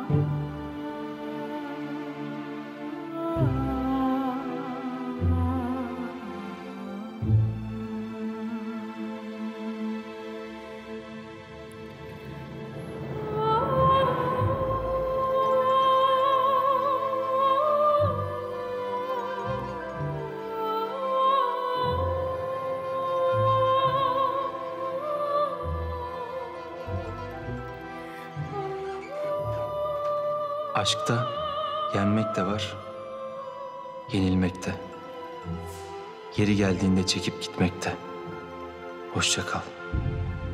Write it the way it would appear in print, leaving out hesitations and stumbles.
Aşkta yenmek de var, yenilmek de. Yeri geldiğinde çekip gitmek de. Hoşça kal.